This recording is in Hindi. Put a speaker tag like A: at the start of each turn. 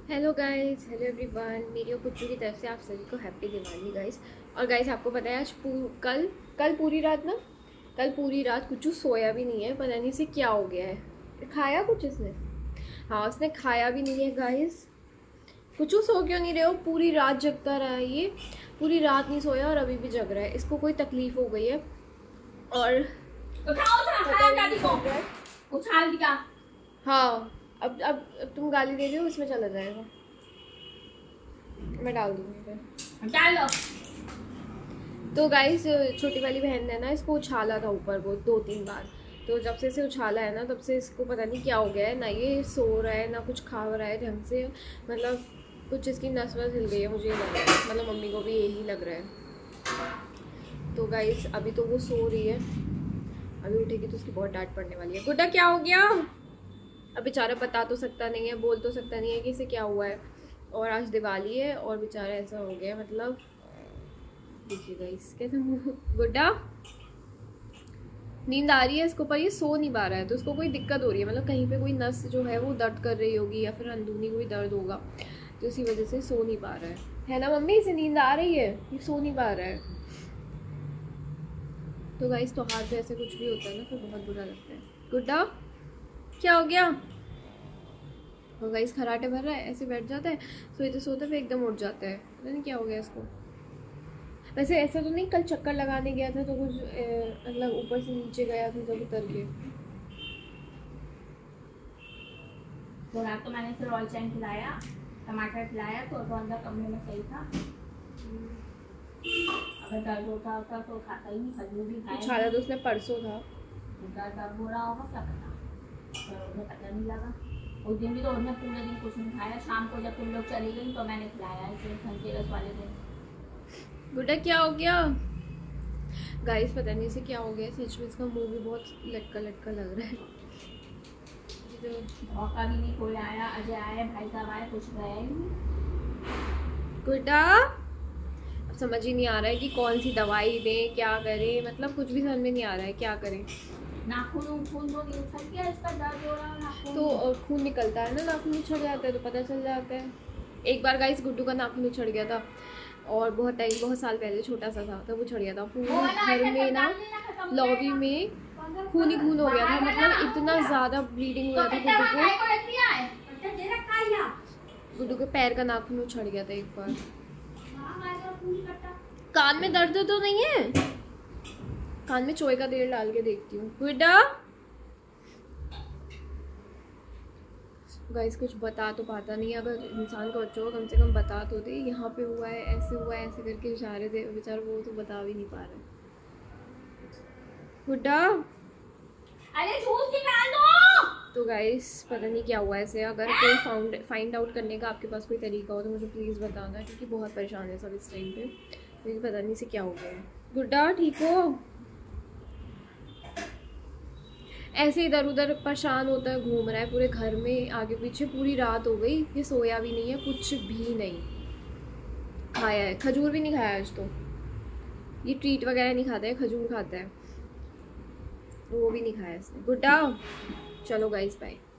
A: Hello guys, hello everyone. मेरी और कुच्चू की तरफ से आप सभी को हैप्पी दिवाली गाइस। और गाइस आपको पता है आज कल पूरी रात ना, कल पूरी रात कुच्चू सोया भी नहीं है। पता नहीं से क्या हो गया है। खाया कुछ इसने? हाँ, उसने खाया भी नहीं है गाइस। कुच्चू सो क्यों नहीं रहे हो? पूरी रात जगता रहा है ये, पूरी रात नहीं सोया और अभी भी जग रहा है। इसको कोई तकलीफ हो गई है और
B: उछाल दिया।
A: हाँ, अब तुम गाली दे रही हो, इसमें चला जाएगा। मैं डाल दूंगी फिर।
B: डाल लो।
A: तो गाइस छोटी वाली बहन ने ना इसको उछाला था ऊपर वो 2-3 बार। तो जब से इसे उछाला है ना, तब से इसको पता नहीं क्या हो गया है। ना ये सो रहा है, ना कुछ खा रहा है ढंग से। मतलब कुछ इसकी नस वस हिल गई है, मुझे लग रहा है। मतलब मम्मी को भी यही लग रहा है। तो गाइस अभी तो वो सो रही है, अभी उठेगी तो उसकी बहुत डांट पड़ने वाली है। गुड्डा क्या हो गया? अब बेचारा बता तो सकता नहीं है, बोल तो सकता नहीं है कि इसे क्या हुआ है। और आज दिवाली है और बेचारा ऐसा हो गया। मतलब देखिए गाइस कैसे मुंह। गुड्डा नींद आ रही है इसको, पर ये सो नहीं पा रहा है। तो इसको कोई दिक्कत हो रही है, मतलब कहीं पे कोई नस जो है वो दर्द कर रही होगी या फिर अंदरूनी कोई दर्द होगा, तो इसी वजह से सो नहीं पा रहा है ना मम्मी? इसे नींद आ रही है, ये सो नहीं पा रहा है। तो गाइस तो हाथ पे ऐसे कुछ भी होता है ना, तो बहुत बुरा लगता है। गुड्डा क्या हो गया? और गाइस खराटे भर रहा है, ऐसे बैठ जाता है, सोते सोते फिर एकदम उठ जाता है। पता नहीं क्या हो गया इसको। वैसे ऐसा तो नहीं, कल चक्कर लगाने गया था तो कुछ मतलब ऊपर से नीचे गया था जब उतर के।
B: तो रात तो मैंने इसे रॉयल चैन खिलाया, टमाटर खिलाया, तो अंदर कमरे में सही था। अगर दर्द होता तो खाता ही नहीं। खजूर भी खाया।
A: उछाला तो उसने परसों था।
B: दर्द हो रहा होगा क्या पता, तो उन्हें पता नहीं लगा। उस दिन भी तो उन्हें पूरे दिन कुछ नहीं खाया। शाम को जब तुम लोग चली गई तो मैंने खिलाया इसे, धनतेरस वाले दिन।
A: गुड्डा क्या हो गया? गाइस पता नहीं इसे क्या हो गया, सच में इसका मुंह भी बहुत लटका लटका लग रहा है।
B: मौका भी नहीं कोई आया। अजय आए, भाई साहब आए, कुछ गया ही नहीं।
A: गुड्डा अब समझ ही नहीं आ रहा है कि कौन सी दवाई दें, क्या करें। मतलब कुछ भी समझ में नहीं आ रहा है क्या करें।
B: नाखून खून तो नहीं उछल गया, इसका दर्द हो रहा है।
A: तो खून निकलता है ना, नाखून उछड़ जाता है तो पता चल जाता है। एक बार गाइस गुड्डू का नाखून उछड़ गया था और बहुत साल पहले, छोटा सा था तब उछड़ गया था। पूरे घर में ना, लॉबी में खून ही खून हो गया था। मतलब इतना ज़्यादा ब्लीडिंग हुआ था गुड्डू के पैर का नाखून उछड़ गया था एक बार। कान में दर्द तो नहीं है? कान में चोई का तेल डाल के देखती हूँ। गुड्डा गाइस कुछ बता तो पाता नहीं है। अगर इंसान का बच्चा हो कम से कम बता तो दे, यहाँ पे हुआ है, ऐसे करके इशारे दे। बेचारा वो तो बता भी नहीं पा रहा है। गुड्डा
B: अरे जूस निकाल दो।
A: तो गाइस पता नहीं क्या हुआ ऐसे। अगर कोई फाइंड आउट करने का आपके पास कोई तरीका हो तो मुझे प्लीज़ बताना, क्योंकि बहुत परेशान है सब इस टाइम पे। मुझे पता नहीं से क्या हो गया है। गुड्डा ठीक हो? ऐसे इधर उधर परेशान होता है, घूम रहा है पूरे घर में आगे पीछे। पूरी रात हो गई, ये सोया भी नहीं है, कुछ भी नहीं खाया है। खजूर भी नहीं खाया आज तो। ये ट्रीट वगैरह नहीं खाता है, खजूर खाता है, वो भी नहीं खाया इसने। गुड्डा चलो गाइस बाय।